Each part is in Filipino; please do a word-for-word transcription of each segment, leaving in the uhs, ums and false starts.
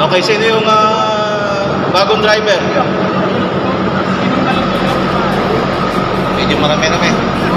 Okay, sino yung uh, bagong driver? Medyo marami-rami.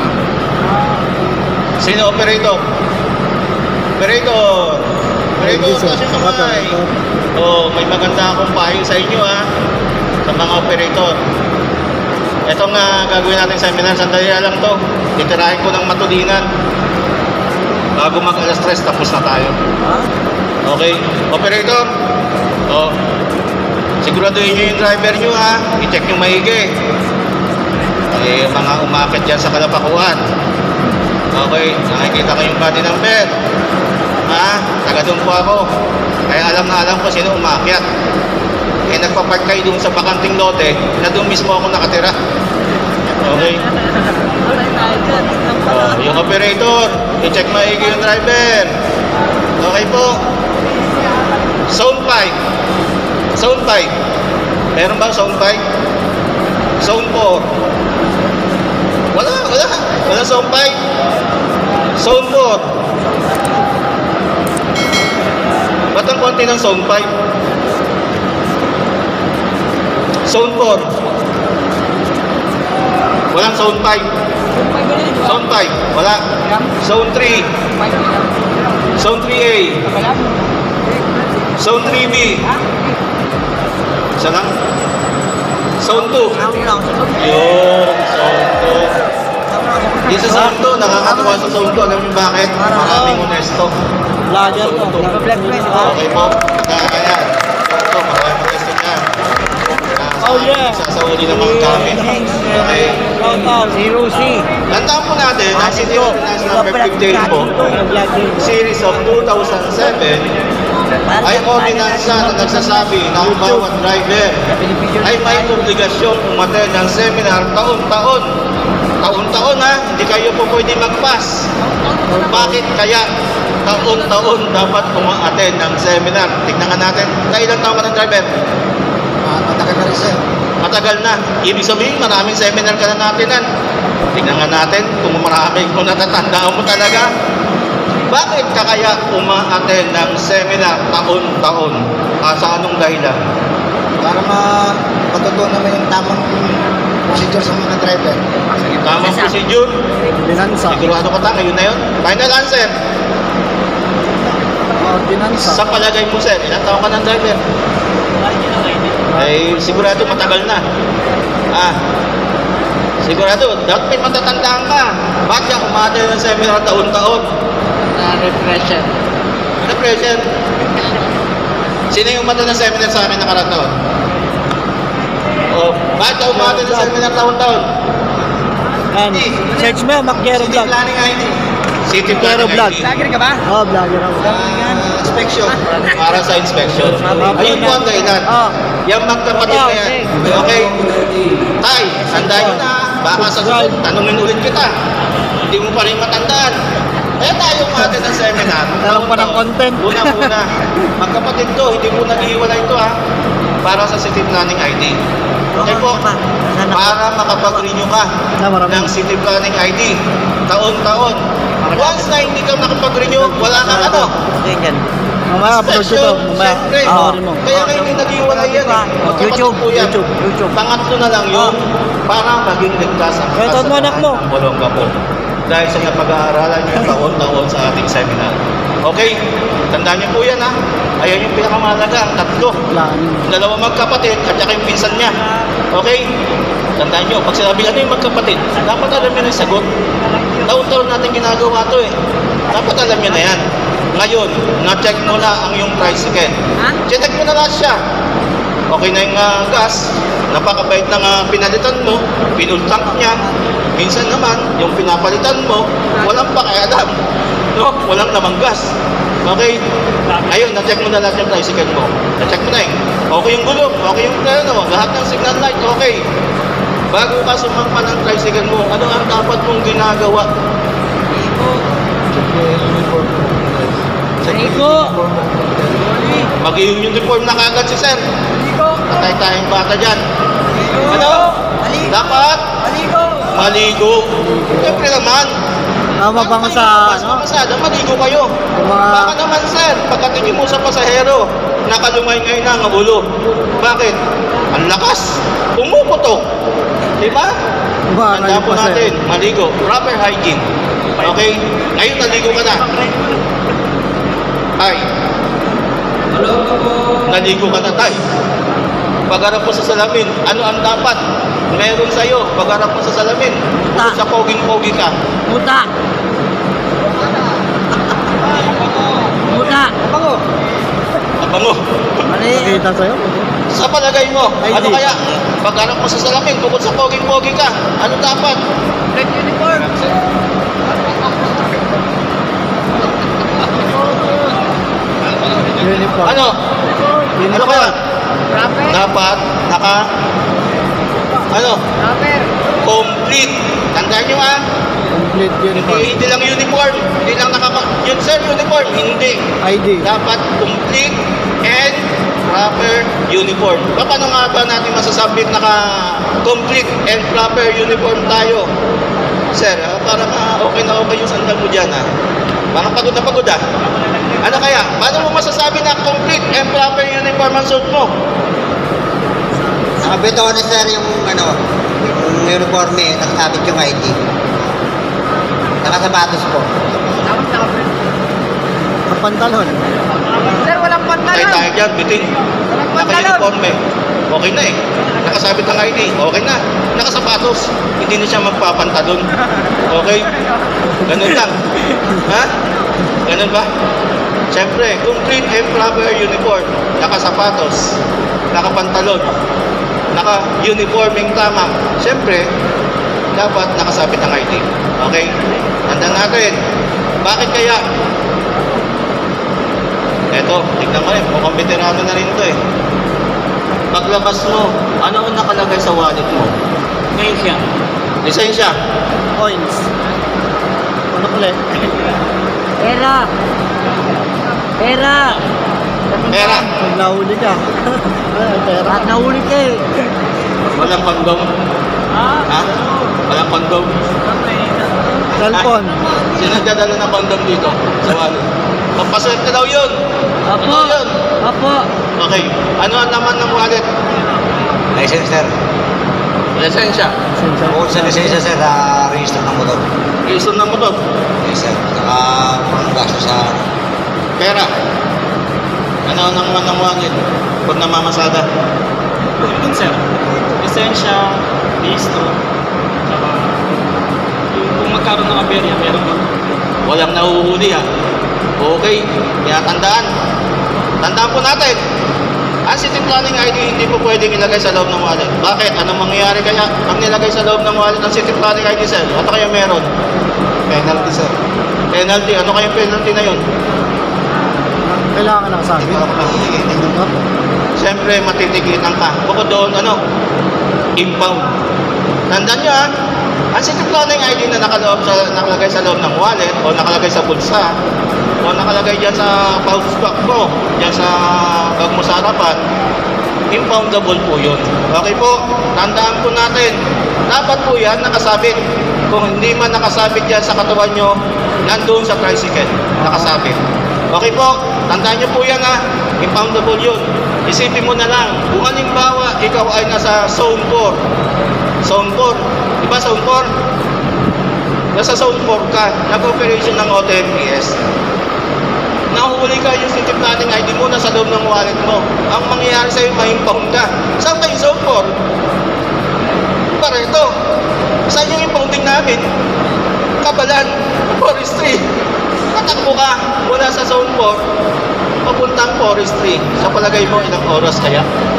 Sino operator? Operator! Operator, taas yung kamay. Oh, may maganda akong payo sa inyo ha, sa mga operator. Itong uh, gagawin natin seminar, sandali lang to. Titirahin ko ng matulinan. Bago mag alas tres, tapos na tayo. Okay, operator. Oh, siguraduhin nyo yung driver nyo ha. I-check nyo maigi. Eh, mga umakit dyan sa Kalapakuan. Okay, nakikita ko yung body number. Ha, taga doon po ako. Kaya alam na alam ko sino umakyat. Eh, nagpapark kayo doon sa bakanting lote na doon mismo ako nakatira. Okay. Oh, yung operator, i-check maigi yung driver. Okay po. Zone five. Zone five. Meron ba zone five? Zone four. Wala, wala. Wala zone five. Zone four. Ba't ang konti ng zone five? Zone four. Walang zone five. Zone five. Wala. Zone three. Zone three A. Zone three B. Isa lang. Zone two. Yun. Zone two. Di sa zone two, nakakatuwa sa zone two. Alam niyo bakit? Maraming honesto. Vlogger to. Okay po. Kaya, zone two, maraming honesto niya. Oh yeah. Sasauli ng mga gamit. Okay. Si Rosie. Tandaan po natin, ang City Ordinance number fifteen po, series of two thousand seven, ay ordinansa na nagsasabi na ang bawat driver ay may obligasyon umattend ng seminar taon-taon. Taon-taon ha, hindi kayo po pwede mag-pass. Bakit kaya taon-taon dapat umattend ng seminar? Tignan nga natin, kailan taon ka ng driver? Matagal na rin sir. Matagal na. Ibig sabihin, maraming seminar ka na natinan. Tignan nga natin kung marami, kung natatandaan mo talaga. Bakit ka kaya uma-attend ng seminar taon-taon? Ah, sa anong dahilan? Para matutunan naman yung tamang procedure sa mga driver. Tamang procedure? Ordinansa. Sigurado ka ta, ngayon na yun? Final answer. Ordinansa. Sa palagay mo, sir, ilang taon ka ng driver? Ay, sigurado matagal na. Ah, sigurado, dapat may matatandaan ka. Bakit ka umattend ng seminar taon-taon? Na-repression. Na-pressure. Sino yung umattend ng seminar sa amin nakarang taon? Oh, bakit ka umattend ng seminar taon-taon? Yan. Search mo, Macchero City Vlog. Planning I D. City Macchero Planning Vlog. I D. Vlogger ka ba? Oh, vlogger ako. Ah, inspection. Para sa inspection. Ayun po ang dahilan. Oh. Yung magkapatid na yan. Okay? Tay, tandaan nyo na. Baka sa susunod, tanungin ulit kita. Hindi mo pa rin matandaan. Kaya tayo umatin ng seminar. Tanong pa ng content. Una-una. Magkapatid to, hindi mo nag-iwala ito ha. Para sa City Planning I D. Okay po. Para makapag-renew ka ng City Planning I D. Taon-taon. Once na hindi ka nakapag-renew, wala kang ano. Mamaya, upload ko to. Mamaya, Siyempre. panoorin mo. Kaya kayo hindi nag-iwalay yan eh. Magkapatid YouTube, po yan. YouTube, YouTube. Pangatlo na lang yun para maging ligtas ang Kaya taon mo anak mo. ng Bolongga po. Dahil sa napag-aaralan nyo yung taon-taon sa ating seminar. Okay? Tandaan nyo po yan ha. Ayan yung pinakamahalaga, ang tatlo. Yung dalawa magkapatid at saka yung pinsan niya. Okay? Tandaan nyo, pag sinabi ano yung magkapatid, dapat alam nyo na yung sagot. Taon-taon natin ginagawa to eh. Dapat alam nyo na yan. Ngayon, na-check mo na ang yung tricycle. Check mo na lahat siya. Okay na yung uh, gas. Napakabait ng uh, pinalitan mo. Pinultank niya. Minsan naman, yung pinapalitan mo, walang pakialam. No? Walang namang gas. Okay? Ayun, na-check mo na lahat yung tricycle mo. Na-check mo na eh. Okay yung gulong. Okay yung ano, lahat ng signal light. Okay. Bago ka sumampa ng tricycle mo, ano ang dapat mong ginagawa? Iko. Mag-uniform na kagad si sir. Patay tayong bata dyan. Ano? Dapat? Maligo. Siyempre naman. Tama ba nga sa ano? Pasada, maligo kayo. Yung mga- Baka naman sir, pagkatingin mo sa pasahero, nakalungay ngayon na ang ulo. Bakit? Ang lakas. Pumuputok. Di ba? Ba, Tandaan po ngayon pa, sir. natin, maligo. Proper hygiene. Okay? Ngayon, naligo ka na. Ay. Naligo ka na, tay. Pagharap mo sa salamin, ano ang dapat meron sa'yo? Pagharap mo sa salamin, kung sa poging-pogi ka. Muta. Muta. Bango. Abango. Mali. Nakita sa'yo? Sa palagay mo, Ay, ano di. kaya? Pagharap mo sa salamin, bukod sa poging-pogi ka, ano dapat? Red uniform. Uniform. Ano? Ano kaya? Rapper. Dapat naka ano? Rapper. Complete. Tandaan nyo ah. Complete Hindi, uniform. hindi lang uniform. Hindi lang nakaka... Yun sir, uniform. Hindi. I D. Dapat complete and proper uniform. Paano nga ba natin masasabing naka-complete and proper uniform tayo? Sir, ah, parang ah, okay na okay yung sandal mo dyan ah. Parang pagod na pagod ah. Ano kaya? Paano mo masasabi na complete and proper uniform ang suit mo? Nakabito ko na sir yung ano, yung uniforme, nakasabit yung I D. Nakasapatos po. Kapantalon. Sir, walang Tayo pantalon. tayo dyan, bitin. Walang pantalon. Naka-uniforme. Okay na eh. Nakasabit ang I D. Okay na. Nakasapatos. Hindi na siya magpapantalon. Okay? Ganun lang. Ha? Ganun ba? Siyempre, complete and proper uniform. Nakasapatos. Nakapantalon. Naka-uniforming tama. Siyempre, dapat nakasabit ang I D. Okay? Tandaan natin. Bakit kaya? Eto, tignan ko rin. Mukhang veterano na rin ito eh. Paglabas mo, ano ang nakalagay sa wallet mo? Ngayon siya. Lisensya. Coins. Ano pala? Pera. Pera. Pera. Pag nahuli ka. Ay, pera. At nahuli ka eh. Walang kondom. Ha? Walang kondom. Cellphone. Sino nagdadala ng kondom dito sa wallet? Pampaswerte daw yun. Apo. Ano yun? Apo. Okay. Ano ang laman ng wallet? License sir. Lisensya. Bukod sa lisensya sir, uh, register ng motor. Reason ng motor. Yes sir. Saka pang gasto sa Pera. Ano ang laman ng wallet? Pag namamasada. Yun sir, lisensya, listo, tsaka yung kung magkaroon ng aberya, meron mo. Walang nahuhuli ha. Okay, kaya tandaan. Tandaan po natin. Ang city planning I D hindi po pwedeng ilagay sa loob ng wallet. Bakit? Anong mangyayari kaya pag nilagay sa loob ng wallet ng city planning I D sir? Ano kaya meron? penalty sir. Penalty. Ano kaya penalty na yun? Kailangan nakasabi. Hindi ko ako nakikita. Siyempre, matitikitan ka. Bukod doon, ano? Impound. Tandaan nyo ha, ang city planning I D na nakaloob sa, nakalagay sa loob ng wallet o nakalagay sa bulsa o nakalagay dyan sa pouch bag mo, dyan sa bag mo sa harapan, impoundable po yun. Okay po, tandaan po natin, dapat po yan nakasabit. Kung hindi man nakasabit yan sa katawan nyo, nandun sa tricycle, nakasabit. Okay po, tandaan nyo po yan ha, impoundable yun. Isipin mo na lang, kung halimbawa ikaw ay nasa zone four, zone four, di ba zone four? Nasa zone four ka, nag-operation ng O T M P S. Nahuli ka yung city planning I D mo nasa loob ng wallet mo. Ang mangyayari sa'yo, ma-impound ka. Saan ka yung zone four? Pareto. Saan yung impounding namin? Kabalan, forestry. Tatakbo ka mula sa zone four, papuntang forestry. Sa palagay mo, ilang oras kaya?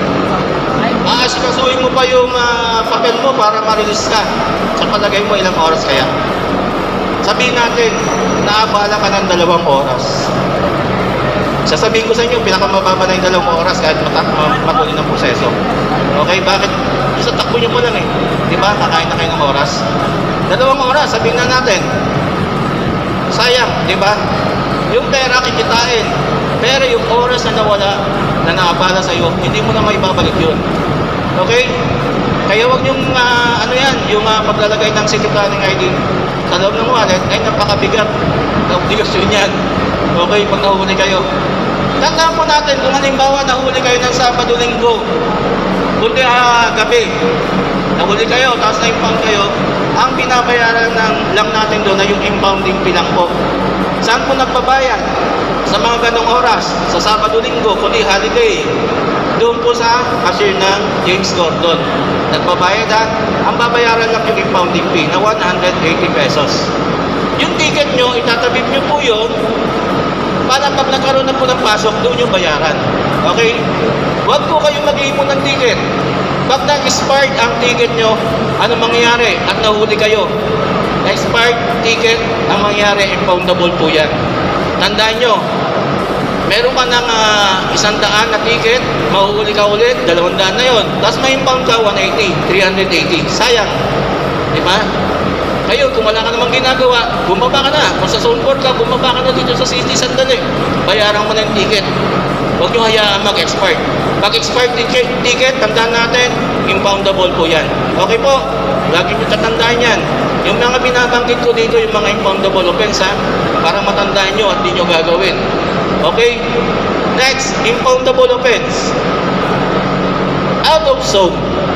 Aasikasuhin mo pa yung uh, papel mo para ma-release ka. Sa palagay mo, ilang oras kaya? Sabihin natin, naabala ka ng dalawang oras. Sasabihin ko sa inyo, pinakamababa na yung dalawang oras kahit matak matuloy ng proseso. Okay, bakit? Sa takbo nyo po lang eh. Di ba? Kakain na kayo ng oras. Dalawang oras, sabihin na natin. Sayang, di ba? Yung pera kikitain. Pero yung oras na nawala, na naabala sa iyo, hindi mo na maibabalik yun. Okay? Kaya wag yung uh, ano yan, yung uh, paglalagay ng city planning I D sa loob ng wallet ay napakabigat na obligasyon yan. Okay, pag nahuli kayo. Tandaan po natin, kung halimbawa nahuli kayo ng Sabado, Linggo, kundi ah, gabi, nahuli kayo, tapos na-impound kayo, ang binabayaran ng, lang natin doon ay yung impounding fee lang po. Saan po nagbabayad? Sa mga ganong oras, sa Sabado, Linggo, kundi holiday, doon po sa cashier ng James Gordon. Nagbabayad ha, ang babayaran lang yung impounding fee na one hundred eighty pesos. Yung ticket nyo, itatabib nyo po yun, para pag nagkaroon na po ng pasok, doon yung bayaran. Okay? Huwag po kayong mag-iipon ng ticket. Pag na-expired ang ticket nyo, ano mangyayari? At nahuli kayo. Na-expired ticket, ang mangyayari, impoundable po yan. Tandaan nyo, meron ka ng uh, isang daan na ticket, mahuhuli ka ulit, dalawang daan na yun. Tapos may impound ka, one eighty, three eighty. Sayang. Di ba? Kayo, kung wala ka namang ginagawa, bumaba ka na. Kung sa zone four ka, bumaba ka na dito sa city sandali. Bayaran mo na yung ticket. Huwag nyo hayaan mag-expired. Pag expired ticket, ticket, tandaan natin, impoundable po yan. Okay po? Lagi nyo tatandaan yan. Yung mga binabanggit ko dito, yung mga impoundable offense, ha? Para matandaan nyo at di nyo gagawin. Okay? Next, impoundable offense. Out of zone.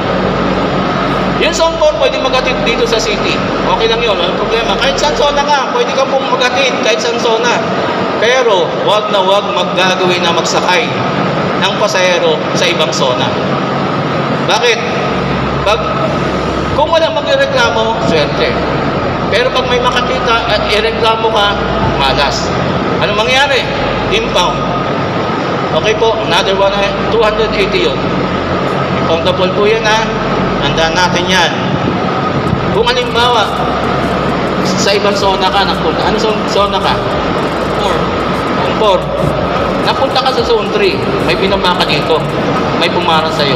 Yung zone four, pwede mag-atid dito sa city. Okay lang yun, walang problema. Kahit saan zona ka, pwede ka pong mag-atid, kahit saan zona. Pero, wag na wag maggagawin na magsakay ng pasahero sa ibang zona. Bakit? Pag, kung wala magreklamo, swerte. Pero pag may makakita at ireklamo ka, malas. Ano mangyari? Impound. Okay po, another one, two eighty yun. Impoundable po yan ha. Tandaan natin yan. Kung halimbawa, sa ibang zona ka, napunta. Ano zona ka? four. Kung four. Napunta ka sa zone three. May binaba ka dito. May pumarang sa'yo.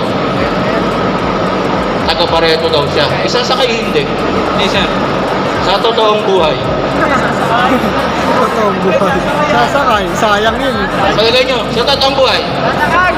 Taga-Pareto daw siya. Isasakay hindi. Hindi, sir. Sa totoong buhay. Totoong buhay. Sasakay. Sayang yun. Palagay nyo, sa totoong buhay. Sasakay!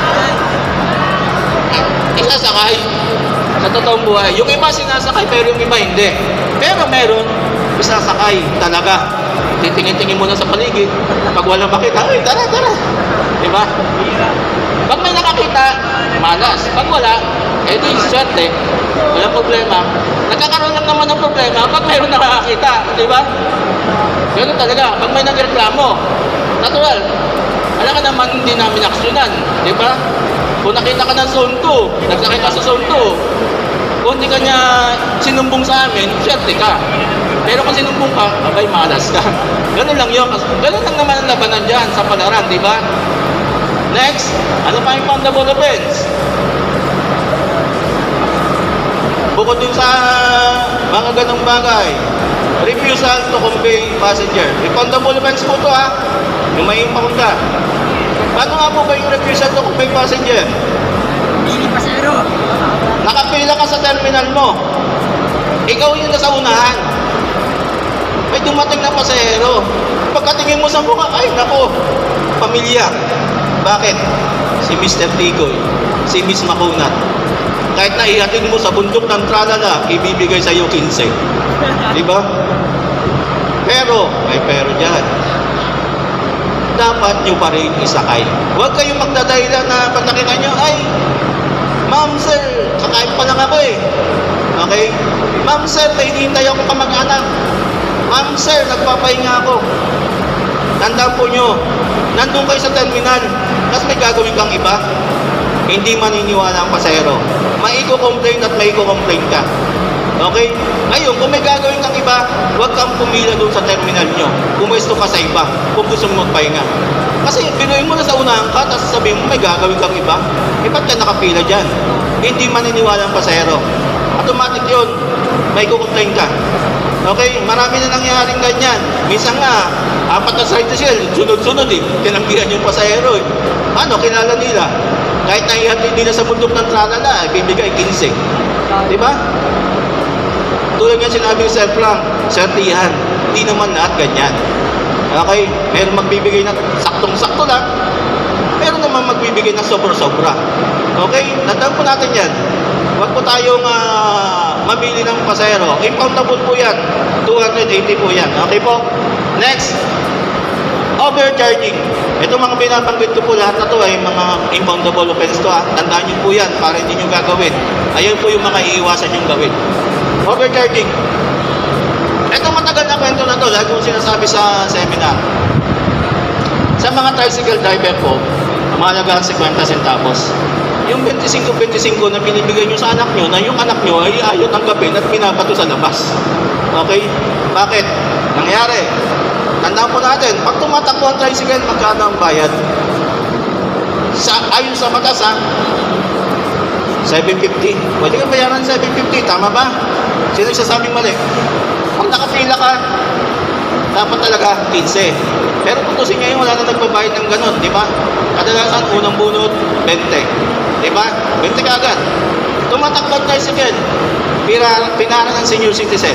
Isasakay. Sa totoong buhay. Yung iba sinasakay, pero yung iba hindi. Pero meron, isasakay talaga. Titingin-tingin muna sa paligid. Pag wala makita, ay, tara, tara. Diba? Pag may nakakita, malas. Pag wala, eh di, swerte. Wala problema. Nagkakaroon lang naman ng problema pag mayroon nakakita. Diba? Ganun talaga. Pag may nagreklamo, natural. Alam ka naman, hindi namin aksyonan. Diba? Kung nakita ka ng zone two, nagsakay ka sa zone two, kung hindi ka niya sinumbong sa amin, swerte ka. Pero kung sinumbong ka, abay, malas ka. Ganun lang yun. Ganun lang naman ang labanan dyan sa palaran, di ba? Next, ano pa yung impoundable offense? Bukod dun sa mga ganong bagay, refusal to convey passenger. Impoundable offense po to ha. Yung may impound ka. Paano nga po ba yung refusal to convey passenger? Hindi pasero. Nakapila ka sa terminal mo. Ikaw yung nasa unahan. May dumating na pasahero. Pagkatingin mo sa mukha, ay nako, pamilyar. Bakit? Si Mister Tigoy, si Miss Makunat. Kahit na ihatid mo sa bundok ng tralala, ibibigay sa iyo fifteen. Di ba? Pero, may pero dyan. Dapat nyo pa rin isakay. Huwag kayong magdadahilan na pag nakita nyo, ay, ma'am sir, kakain pa lang ako eh. Okay? Ma'am sir, may hinihintay ako kamag-anak. Ma'am sir, nagpapahinga ako. Tandaan po nyo, nandun kayo sa terminal, tapos may gagawin kang iba, hindi maniniwala ang pasahero. Maiko-complain at maiko-complain ka. Okay? Ngayon, kung may gagawin kang iba, huwag kang pumila doon sa terminal nyo. Pumuesto ka sa iba kung gusto mo magpahinga. Kasi binuin mo na sa unahan ka, tapos sabihin mo may gagawin kang iba, eh ba't ka nakapila dyan? Hindi maniniwala ang pasahero. Automatic yun, may kukomplain ka. Okay? Marami na nangyaring ganyan. Minsan nga, apat na side shell, sunod-sunod eh. Tinanggihan yung pasahero eh. Ano, kilala nila. Kahit naihatid nila sa bundok ng tralala, ibibigay fifteen. Diba? Tulad nga sinabi ni Sir Frank, sertihan. Hindi naman lahat ganyan. Okay? Meron magbibigay ng saktong-sakto lang. Meron naman magbibigay ng sobra-sobra. Okay? Tandaan po natin yan. Huwag po tayong uh, mamili ng pasahero. Impoundable po yan. two eighty po yan. Okay po? Next. Overcharging. Ito mga binabanggit ko po lahat na to ay mga impoundable offense to ha. Tandaan niyo po yan para hindi niyo gagawin. Ayun po yung mga iiwasan niyong gawin. Overcharging. Ito matagal na kwento na to, lagi kong sinasabi sa seminar. Sa mga tricycle driver po, mahalaga ang fifty centavos. Yung twenty-five twenty-five na binibigay nyo sa anak nyo, na yung anak nyo ay ayaw tanggapin at binabato sa labas. Okay? Bakit? Nangyari. Tandaan po natin, pag tumatakbo ang tricycle, magkano ang bayad? Sa, ayon sa batas ha, seven fifty. Pwede kang bayaran seven fifty, tama ba? Sino nagsasabing mali? Pag nakapila ka, dapat talaga fifteen. Pero tutusin niya yung wala na nagbabayad ng ganun, di ba? Kadalasan, unang bunot, twenty. Di ba? twenty ka agad. Tumatakbo ang tricycle, pinara, pinara ng senior citizen.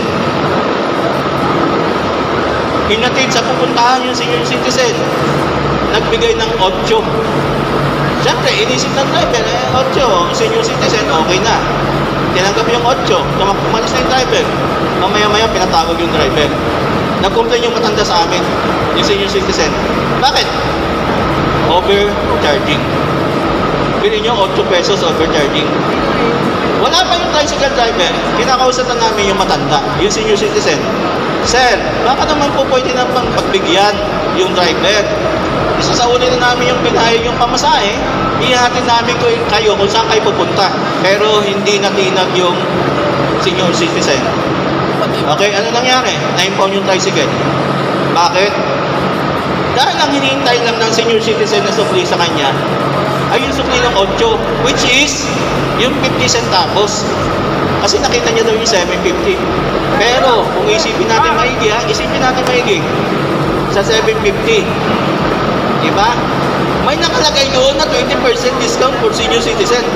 Hinatid sa pupuntahan yung senior citizen, nagbigay ng eight. Siyempre, inisip ng driver, eh, eight, senior citizen, okay na. Tinanggap yung eight, tumakumalis na yung driver. Mamaya-maya, pinatawag yung driver. Nag-complain yung matanda sa amin, yung senior citizen. Bakit? Overcharging. Bilhin nyo, eight pesos overcharging. Wala pa yung tricycle driver, kinakausap na namin yung matanda, yung senior citizen. Sir, baka naman po pwede na pang pagbigyan yung driver. Isa sa uli na namin yung pinayag yung pamasahe, ihahatid namin kayo kung saan kayo pupunta. Pero hindi natinag yung senior citizen. Okay, ano nangyari? Na-impound yung tricycle. Bakit? Dahil ang hinihintay lang ng senior citizen na sukli sa kanya ay yung sukli ng eight, which is yung fifty centavos. Kasi nakita niya daw yung seven fifty. Pero kung isipin natin maigi ha, isipin natin maigi. Sa seven fifty, diba? May nakalagay doon na twenty percent discount for senior citizen.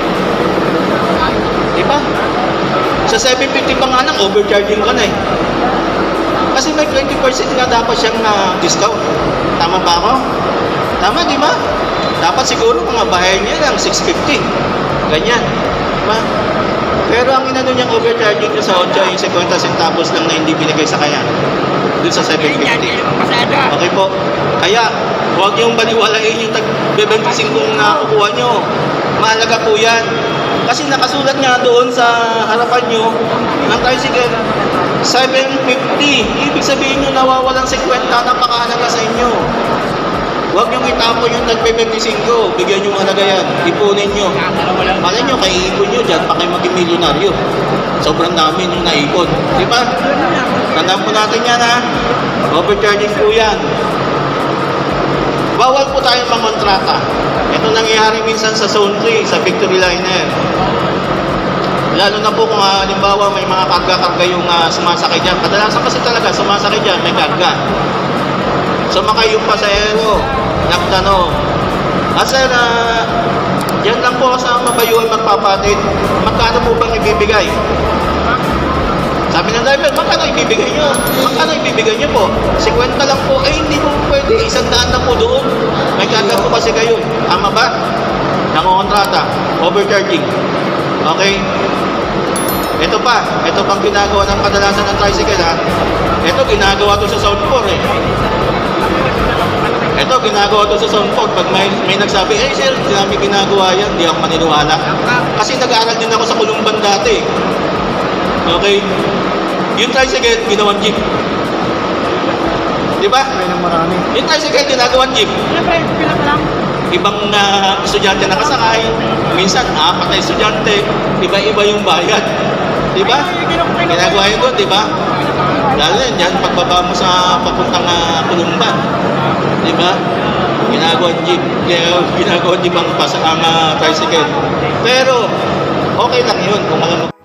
Diba? Sa seven fifty pa nga lang, overcharging ka na eh. Kasi may twenty percent nga dapat siyang uh, discount. Tama ba ako? Tama, di ba? Dapat siguro mga bahay niya lang, six fifty. Ganyan. Diba? Pero ang inano niyang overcharging niya sa eight, yung fifty centavos lang na hindi binigay sa kanya. Doon sa seven fifty. Okay po. Kaya, huwag niyong baliwalain yung tag twenty-five kung nakukuha niyo. Mahalaga po yan. Kasi nakasulat nga doon sa harapan niyo ng tricycle, seven fifty. Ibig sabihin nyo nawawalang fifty, napakahalaga sa inyo. Huwag niyong itapon yung nag twenty-five, bigyan nyo halaga yan, ipunin nyo. Malay nyo, kaiipon nyo dyan, pa kayo maging milyonaryo. Sobrang dami nyo naipon. Di ba? Tandaan po natin yan ha. Overcharging po yan. Bawal po tayong mangontrata. Ito nangyayari minsan sa Zone three, sa Victory Liner. Lalo na po kung uh, halimbawa may mga karga-karga yung uh, sumasakay dyan. Kadalasan kasi talaga sumasakay dyan, may karga. Sumakay yung pasahero, nagtanong, ah sir, uh, yan lang po sa mabayuan magpapatid, magkano po bang ibibigay? Sabi ng driver, magkano ibibigay nyo? Magkano ibibigay nyo po? fifty lang po, eh hindi po pwede, isang daan na po doon. May karga po kasi kayo. Tama ba? Nangongontrata, overcharging. Okay? Ito pa, ito pang ginagawa ng kadalasan ng tricycle ha. Ito ginagawa to sa South four eh. Ito ginagawa to sa South four. Pag may, may nagsabi, eh sir, hindi namin ginagawa yan, hindi ako maniniwala. Kasi nag-aaral din ako sa Kulumban dati. Okay? Yung tricycle, ginawang jeep. Di ba? Yung tricycle, ginagawang jeep. Ibang uh, estudyante nakasakay, minsan apat na estudyante, iba-iba yung bayad. Di ba? Ginagawa yun doon, di ba? Lalo yan, dyan, pagbaba mo sa papuntang uh, Kulumban. Di ba? Ginagawa jeep, ginagawa jeep ang, pas- ang uh, tricycle. Pero, okay lang yun kung alam mo.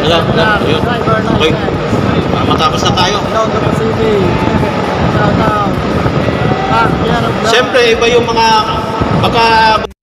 Wala, wala. Ayun. Driver Okay. license. Para matapos na tayo. Hello, Dupa City. Shout out. Ah, yan ang vlog. Siyempre, iba yung mga pagka